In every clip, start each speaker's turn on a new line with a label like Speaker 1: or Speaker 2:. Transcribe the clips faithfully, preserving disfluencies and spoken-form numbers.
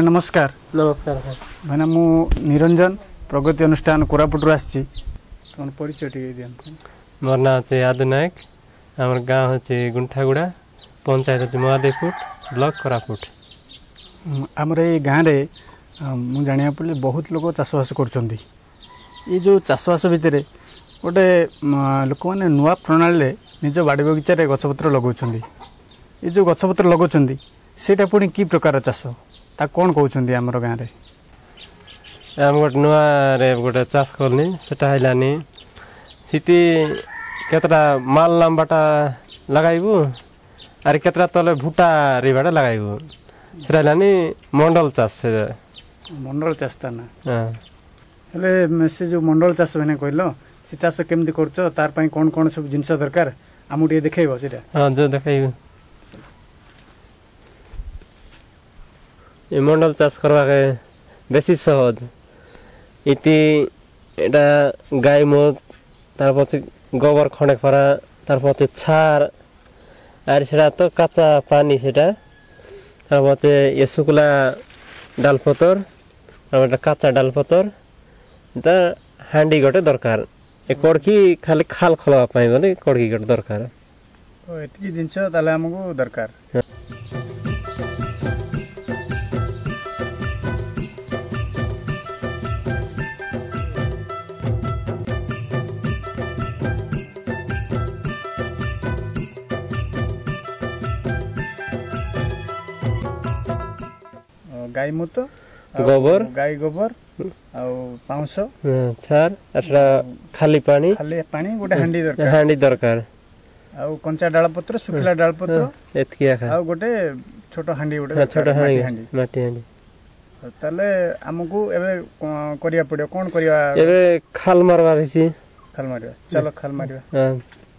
Speaker 1: नमस्कार।
Speaker 2: नमस्कार
Speaker 1: भाईना मु निरंजन प्रगति अनुष्ठान कोरापुट आसी परिचय टी
Speaker 2: मोर ना हे यादव नायक आम गाँव हे गुंठागुड़ा पंचायत हे महादेवपुर ब्लॉक कोरापुट।
Speaker 1: आमर ये गाँव में मुझे जाना पड़े बहुत लोग चाषबास कर जो चाषबास भितर गोटे लोक मैंने नुआ प्रणाली निज बाड़ी बगीचार गछपत्र लगाउछन्ती। ये जो गछपत्र लगाउछन्ती सेटा पुणी कि प्रकार चाष ता कौन कहते आमर गाँव में
Speaker 2: आम गोटे नुआ रे गोटे चाष करनी सेटा हैलानी सीति केतरा माल लंबाटा लगाइबु आर केतरा तले भुटा रिबाटा लगाइबु सेटा हैलानी मंडल चाष से
Speaker 1: मंडल चाष ता ना।
Speaker 2: हां
Speaker 1: हेले से जो मंडल चाष मैंने कहलो से चाष केमती करछ तार पई कोन कोन सब जिंस दरकार आमु टे देखाइबो सेटा।
Speaker 2: हां जो देखाइबु ये मंडल चाष करवा के बेसी सहज इति एटा गाय मत तार पछे गोबर खणे खरा तार पछे छार आर सेटा तो कच्चा पानी सेटा तार पछे ये सुकुला डालपतर और एटा कच्चा डालपतर ता हांडी गटे दरकार ए कोड़की खाली खाल खलवा पाई बोले कोड़की गटे दरकार
Speaker 1: तो एटी जिंस ताले हमको दरकार। गाय मूत
Speaker 2: गोबर
Speaker 1: गाय गोबर पाउस
Speaker 2: छार अठरा खाली पानी
Speaker 1: खाली पानी गोटे हांडी दरकार
Speaker 2: हांडी दरकार
Speaker 1: आउ कंचा डाल पत्र सुखला डाल पत्र
Speaker 2: एतकिया खा
Speaker 1: आउ गोटे छोटो हांडी गोटे
Speaker 2: छोटो हांडी माटी हांडी
Speaker 1: ताले हमकु एबे करिया पड़ियो कोन करिया
Speaker 2: एबे खाल मारवा रही
Speaker 1: खाल मारिया चलो खाल मारिया।
Speaker 2: हां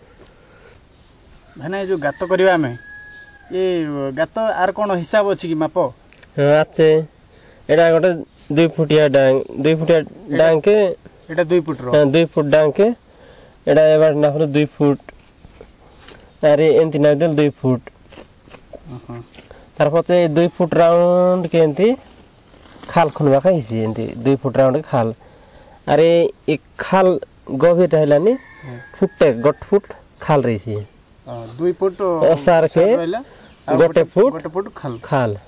Speaker 1: भाने जो गात करिवा हमें ये गात आर कोन हिसाब अछि कि माप
Speaker 2: आछे एटा गोटे दुई फुटिया डांग दुई फुटिया डांग के
Speaker 1: एटा दुई फुट रो
Speaker 2: हां दुई फुट डांग के एटा एबार नाखलो दुई फुट अरे एंती ना देल दुई फुट
Speaker 1: हां
Speaker 2: तार पछे दुई फुट राउंड के एंती खाल खनवा खाइसी एंती दुई फुट राउंड के खाल अरे एक खाल गभीर रहलानी फुटे गट फुट खाल रहीसी
Speaker 1: हां दुई फुट
Speaker 2: असार के गोटे फुट
Speaker 1: गोटे फुट खाल
Speaker 2: खाल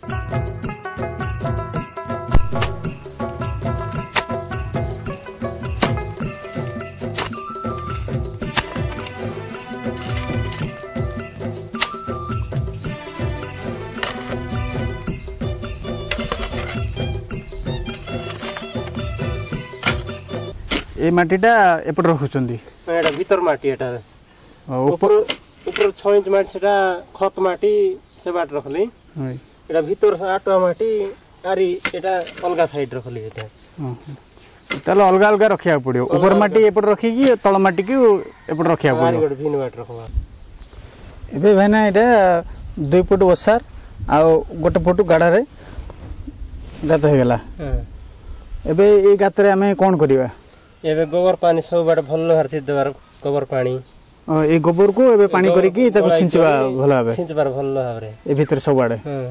Speaker 1: ए माटीटा एपट रखुचंदी
Speaker 2: एटा भीतर माटी एटा
Speaker 1: ऊपर
Speaker 2: ऊपर छह इंच माटी सेटा खत माटी से बाट रखली एटा भीतर से आटवा माटी आरी एटा अलगा साइड रखली एटा
Speaker 1: हां तले अलगा अलगा रखिया पड़ियो ऊपर माटी एपट रखी की तळ माटी की एपट रखिया पड़ियो
Speaker 2: आरी भिन बाट रखवा
Speaker 1: एबे भाईना एटा दुई फुट ओसार आ गोटे फुट गाडा रे गात हे गेला
Speaker 2: हां
Speaker 1: एबे ए गात रे हमें कोन करिवा
Speaker 2: एबे गोबर पानी सब बार भल्लो हरछि देबार गोबर पानी
Speaker 1: ए गोबर को एबे पानी करी की ताको छिंचबा भलो आबे
Speaker 2: छिंचबार भल्लो आबरे
Speaker 1: ए भीतर सब आडे
Speaker 2: हां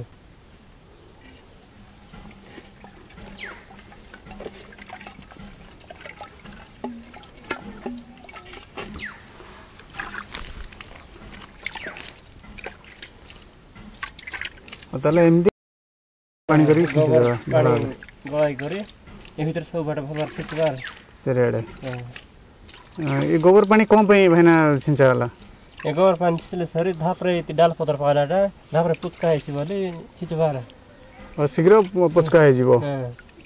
Speaker 1: ताले एमदी पानी करी छिंचबा
Speaker 2: पानी गळाई करी ए भीतर सब बार भल्लो छिंचबार
Speaker 1: चरेड़े ये गोबर पानी कौन पे भाईना छिंचा वाला
Speaker 2: ए गोबर पानी छिले सरी धापरे ति डाल पतर पालाटा धापरे पुचका आइछि बोले छिचबार
Speaker 1: और शीघ्र पुचका है जीवो
Speaker 2: हां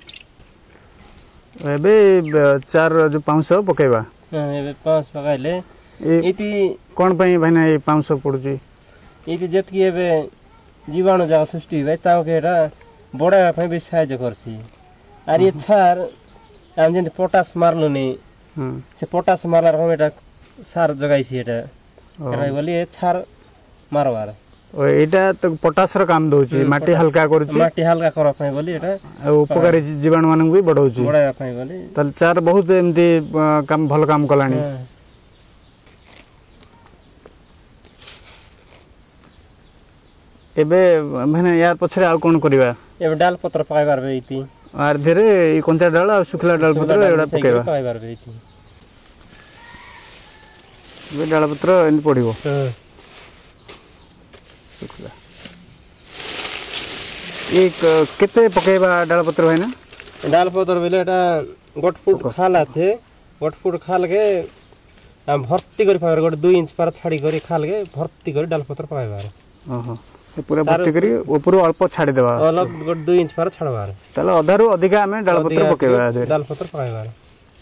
Speaker 1: एबे चार जो पाँच पकेबा
Speaker 2: हां एबे पाँच पकाइले इति
Speaker 1: कोन पे भाईना ये पाँच पड़ुची
Speaker 2: इति जेतकी एबे जीवाणु जा सृष्टि भाई ताव केटा बडा पे भी सहायता करसी आर ये छार हम जेंति पोटास मारलो नि से पोटास मारला रकम एटा सार जगाइसी एटा एरा बोली ए छार मारवार
Speaker 1: ओ एटा तो पोटास रो काम दोची माटी हल्का करूची
Speaker 2: माटी हल्का करा पई बोली एटा
Speaker 1: उपकारी जीवाणु मानन भी बढ़ौची
Speaker 2: बडा पई बोली
Speaker 1: तल चार बहुत एमती काम भल काम कलानी एबे माने यार पछरे आ कोन करबा
Speaker 2: एबे डाल पत्र पकाई पारबे इति
Speaker 1: आर धीरे ई कंचा डाल आ सुखला डाल पत्र एडा पकेबा
Speaker 2: पकाई पारबे इति
Speaker 1: ये डाल पत्र इन पड़िबो
Speaker 2: हां
Speaker 1: सुखला एक केते पकेबा डाल पत्र है ना
Speaker 2: डाल पत्र बेले एटा गोट फुट खाल আছে गोट फुट खाल के हम भर्ती करी पार गोट दो इंच पर छाड़ी करी खाल के भर्ती करी डाल पत्र पकाई पार
Speaker 1: ओहो ए पूरा भर्ती करी ऊपर अल्प छाड़ी देबा
Speaker 2: अलग गोट दो इंच पर छाड़बार
Speaker 1: तले अधारु अधिका हमें डाल पत्र पकेबा दे
Speaker 2: डाल पत्र पकाई पार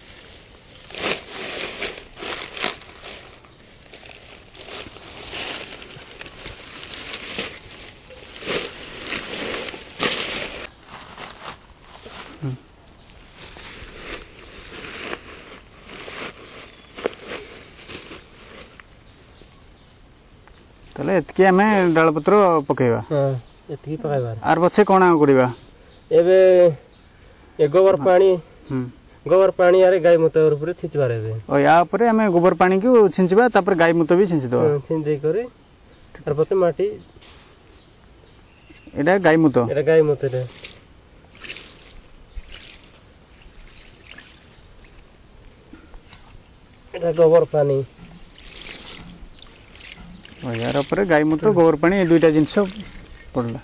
Speaker 1: तले एतकी हमें डाल पत्र पकेबा
Speaker 2: हां एतकी पकाई पार
Speaker 1: आर पछे कोना करिबा
Speaker 2: एबे ए गोबर पानी
Speaker 1: हम
Speaker 2: गोबर पानी आरे गाय मुत ऊपर छिचबार एबे
Speaker 1: ओ या ऊपर हमें गोबर पानी को छिंचबा तापर गाय मुत भी छिंच दो
Speaker 2: छिंच दे करे तार पछे माटी
Speaker 1: एडा गाय मुत
Speaker 2: एटा गाय मुत रे एटा गोबर पानी
Speaker 1: ओ यार ऊपर गाय मुत गोबर पानी दुईटा जिंस पड़ला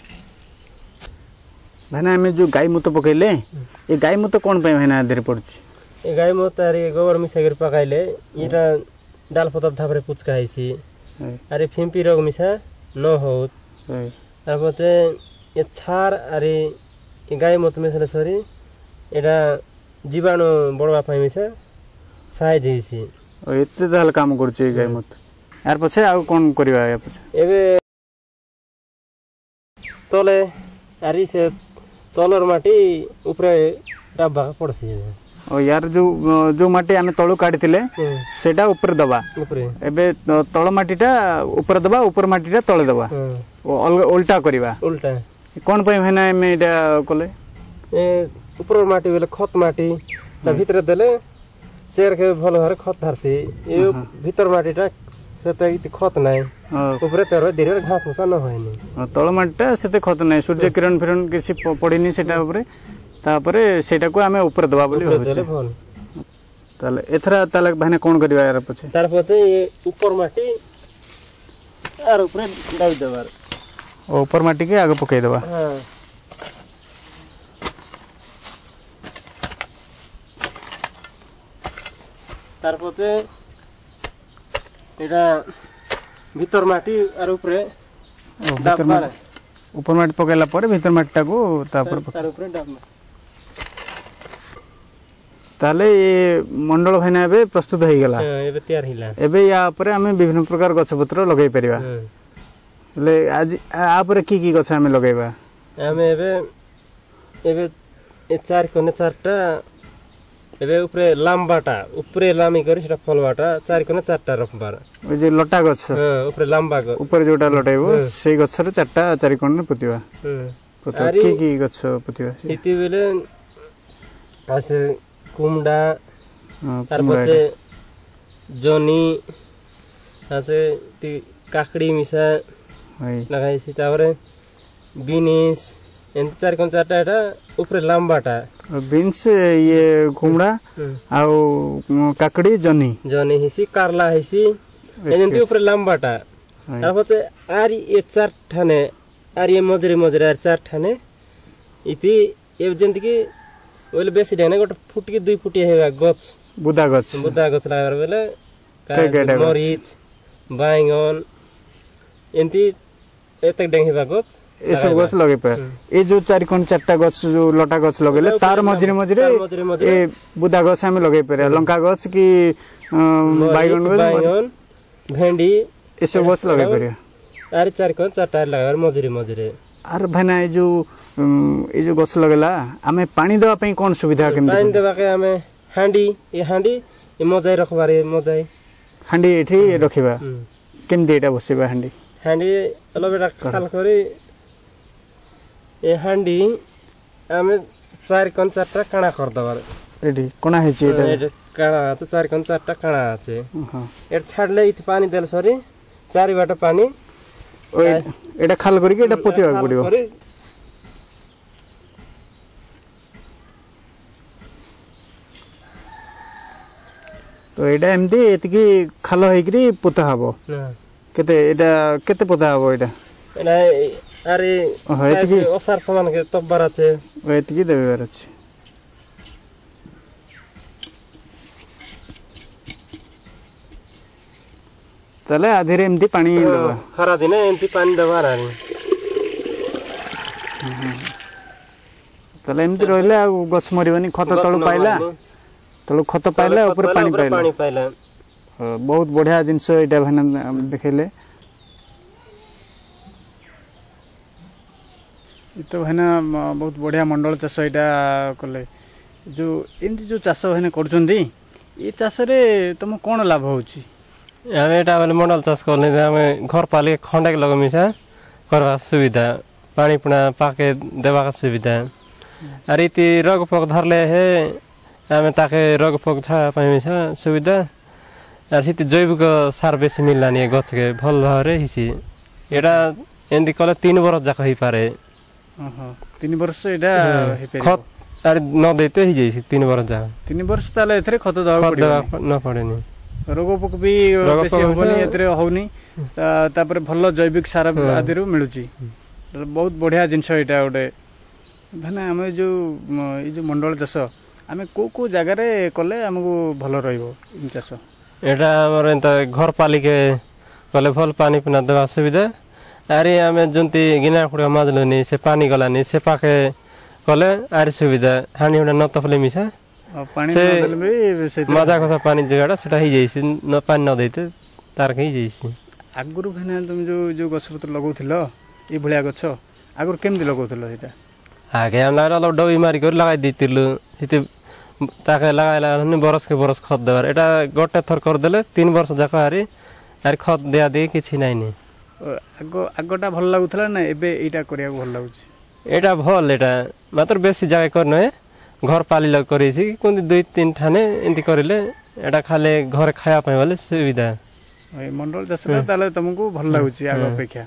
Speaker 1: भाना हमें जो गाय मुत पकेले ए गाय मुत कोन पे भाना देर पड़छ
Speaker 2: ए गाय मुत आरे गोबर मिसा कर पकाइले इटा डाल पत्र धापरे पुचका आइसी अरे फिम्पी रोग मिसा न होत तार पछे ए छार अरे ए गाय मुत मिसले सरी एटा जीवाणु बडवा पाइ मिसा सहाय देसी
Speaker 1: ओ एते दाल काम करछ गाय मुत यार पछे आ कोन करबा या पछे
Speaker 2: एबे तले आरी से तलर माटी ऊपर डाबा पड़सी
Speaker 1: ओ यार जो जो माटी हमें तळु काढितिले सेटा ऊपर दबा
Speaker 2: ऊपर
Speaker 1: एबे तळ माटीटा ऊपर दबा ऊपर माटीटा तळे दबा ओ उल्टा करबा
Speaker 2: उल्टा
Speaker 1: कोन पे हेना में एटा कोले
Speaker 2: ए ऊपर माटी बेले खत माटी ता भीतर देले चेर के भलो हर खत धरसी ए भीतर माटीटा सेते इति खत नै ऊपर तेरो धीरे घास घुसा न होइनी
Speaker 1: तळ माटीटा सेते खत नै सूर्य किरण फिरण किसी पड़िनी सेटा ऊपर तापरे सेटा को हमें ऊपर दबा बोली होछ ताले एथरा ताले भाने कोन करबा यार पछे
Speaker 2: तार पछे ये ऊपर माटी आर ऊपर डाल देबार
Speaker 1: ओ ऊपर माटी के आगे पकई दबा
Speaker 2: हां तार पछे एटा भीतर माटी आर ऊपर डाबा
Speaker 1: ऊपर माटी पकेला पर भीतर माटीटा को तापर
Speaker 2: तार ऊपर डाबा
Speaker 1: ताले ये मंडल भाईना एबे प्रस्तुत हो गला
Speaker 2: एबे तैयार हिला
Speaker 1: एबे या ऊपर हमें विभिन्न प्रकार गछ पत्र लगाई परिबा ले आज आ ऊपर की की गछ हमें लगाइबा
Speaker 2: हमें एबे एबे ए चार कोने चारटा एबे ऊपर लंबाटा ऊपर लामी करी सेटा फलबाटा चार कोने चारटा रखबार
Speaker 1: ओ जे लटा गछ
Speaker 2: हां ऊपर लंबा गछ
Speaker 1: ऊपर जोटा लटाइबो सेई गछर चारटा चारि कोने पुतिबा पुतो की की गछ पुतिबा
Speaker 2: इति बेले आसे कुमडा तार पछे जनी आसे ती काकड़ी मिसा लगाइसी तापरे बीन्स एंत चार कोन चारटा एटा ऊपर लंबाटा
Speaker 1: बीन्स ये कुमडा आउ काकड़ी जनी
Speaker 2: जनी हिसी कारला हिसी एंती ऊपर लंबाटा तार पछे आरी ए चार ठाने आरी ए मजरे मजरे आर चार ठाने इति ए जेंति कि ओले बेसी ढेने गोट फुट की दुई फुटिया हेबा गछ
Speaker 1: बुदा गछ
Speaker 2: बुदा गछ लगार बेले मरीच बैंगन एंती एतक डेंगेबा गछ
Speaker 1: ए सब गछ लगे पे ए जो चारि कोन चारटा गछ जो लटा गछ लगेले तार मजरे मजरे ए बुदा गछ हमें लगे पे लंका गछ की बैंगन गछ
Speaker 2: बैंगन भेंडी
Speaker 1: ए सब गछ लगे पे
Speaker 2: आर चार कोन चारटा लगार मजरे मजरे
Speaker 1: आर भाना ए जो ए जो गछ लगेला हमें पानी देबा पई कोन सुविधा केम
Speaker 2: पानी देबा के हमें हांडी ए हांडी ए मजाई रखबारे मजाई
Speaker 1: हांडी एठी रखिबा केम देटा बसिबा हांडी
Speaker 2: हांडी अलो बेटा खाल करी ए हांडी हमें चार कोन चारटा काणा कर दबार
Speaker 1: एठी कोना हेची एटा
Speaker 2: एटा काणा तो चार कोन चारटा काणा आछे हां एट छाडले इति पानी देल सरी चारि बाटा पानी
Speaker 1: ओय एटा खाल करी के एटा पोतिबा पड़िबो तो एटा एमती एतिकी खाल होइकरी पोता हबो केते एटा केते पोता हबो एटा
Speaker 2: एना अरे
Speaker 1: ओहो एतिकी
Speaker 2: ओसार समान के तब्बर আছে
Speaker 1: एतिकी देबेर अछि तले आधीरे एमती पानी देबा
Speaker 2: खरा दिने एमती पानी देबा रानी
Speaker 1: तले एमती रहले आ गछ मरिबनी खत तळु पाइला तळु खत पाइला ऊपर पानी पाइला
Speaker 2: पानी पाइला
Speaker 1: बहुत बढ़िया जिनस एटा भाना देखले तो भाना बहुत बढ़िया मंडल चाष एटा कले जो एमती जो चाष भाना करछंदी ए चाष रे तुम कोन लाभ होची
Speaker 2: आमे एटा वाले मंडल चाष करले आमे घर पाले खंडक लग मिसा करवा सुविधा पानी पुना पाके देवा का सुविधा अरे ती रोग पोक धरले है आमे ताके रोग पोक छा पाइमिसा सुविधा आर सिति जैविक सार बेसी मिललानी गछ के भल भारे हिसी एटा एंदी कले तीन वर्ष जाक ही पारे
Speaker 1: ओहो तीन वर्ष एटा हे पे
Speaker 2: खत अरे न देते ही जैसी तीन वर्ष जा
Speaker 1: तीन वर्ष ताले एथरे खत दवा पड़ियो
Speaker 2: न पड़ेनी
Speaker 1: रोग पोक भी बेसी होनी एथरे होनी तापर भल जैविक सार आदि रु मिलुची बहुत बढ़िया जिनस एटा ओडे भाना आमे जो ई जो मंडल चाष आमे को को जगह रे कले हमको भल रहइबो इन चाष
Speaker 2: एटा हमर एंता घर पालिके कले भल पानी पिना देवा सुविधा अरे आमे जंती गिना खुड़ा माजलनी से पानी गलानी से पाके कले आरी सुविधा हानि हुना न तफले मिसा
Speaker 1: पानी नदल में से
Speaker 2: मजा को पानी जगाड़ा सेटा ही जैसी न पानी न देते तार कहीं जैसी
Speaker 1: आगुरु भाना तुम जो जो गछपत्र लगौथिलो ई भलिया गछ आगुरु केमदि लगौथिलो सेटा
Speaker 2: आगे हम लागला डबी मारी कर लगाई दितिलु हिते ताके लगाइला नि बरस के बरस खत देबार एटा गोटे थर कर देले तीन वर्ष जाक हारी आर खत देया दे किछि नाइ नि
Speaker 1: आगो आगोटा भल लागुथला ना एबे एटा करिया भल लागुछि
Speaker 2: एटा भल एटा मात्र बेसी जागे करनो है घर पाली लग करिछि कोन दुई तीन ठाने एंती करिले एटा खाले घर खाया पय वाले सुविधा
Speaker 1: ए मंडल चाष ताले तुमको भल लागुछि आगो अपेक्षा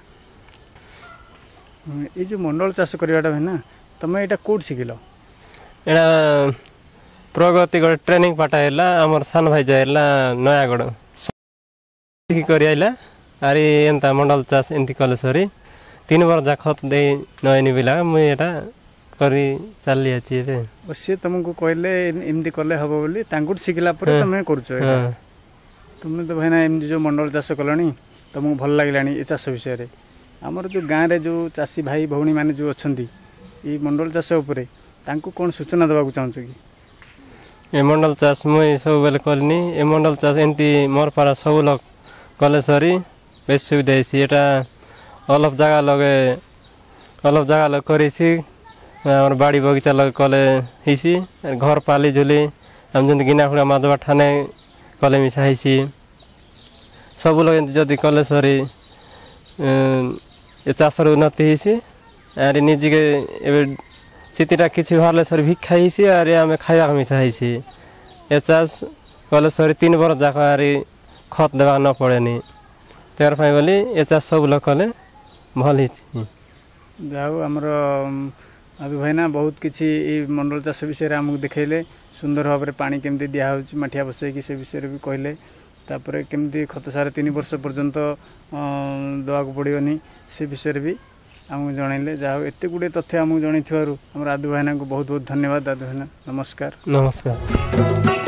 Speaker 1: ए जो मंडल चाष करियाटा है तमे एटा कोड सिखिलो
Speaker 2: एटा प्रगति गड ट्रेनिंग पाटाइला हमर सान भाई जाइला नयागड सिखि करियाइला अरे एंता मंडल चाष एंती कले सरी तीन बार जा खत दे नयनी बिला म एटा करी चली अछि बे
Speaker 1: से तुमको कहले एमती कले हबो बोली तांगु सिखला पर तमे करछो एटा तुमने तो भाईना एमती जो मंडल चाष कलनी तुमको भल लागलानी ए चाष विषय रे हमर जो गां रे जो चासी भाई भौणी माने जो अछंती ई मंडल चाष ऊपर तांको कोन सूचना देबा चाहछु कि
Speaker 2: ए मंडल चाष मुई सब बेले करनी ए मंडल चाष एंती मोर पारा सब लोग कले सरी बेस सुविधा छि एटा अलग जगह लगे अलग जगह लग करिछि हमर बाड़ी बगीचा लग कले हिसी घर पाली झुली हम जंत गिना खुड़ा माधवा ठाने कले मिसा हिसी सब लोग जदी कले सरी ए चाषर उन्नति हिसी आरे निजी के एबे सितिटा किछि भारले सर भिक्षा हिसी आरे आमे खाया मिसा हिसी ए चाष कले सरी तीन बार जाक आरे खत देबा न पड़ेनी तेर फाइ बोली ए चाष सब लोग कले भल हिची
Speaker 1: जाऊ हमर अभी भाईना बहुत किछि ई मंडल चाष विषय रे हमक देखैले सुंदर भाबरे पानी केमती दिया होछि मठिया बसै कि से विषय रे भी कहले तापरे केमती खत सारे तीन वर्ष पर्यंत दवा को पड़ियोनी से विषय रे भी हमक जणाइले जाऊ एते गुडे तथ्य हमक जणाइथिबारु हमर आदु भाईना को बहुत बहुत धन्यवाद आदु भाईना नमस्कार
Speaker 2: नमस्कार।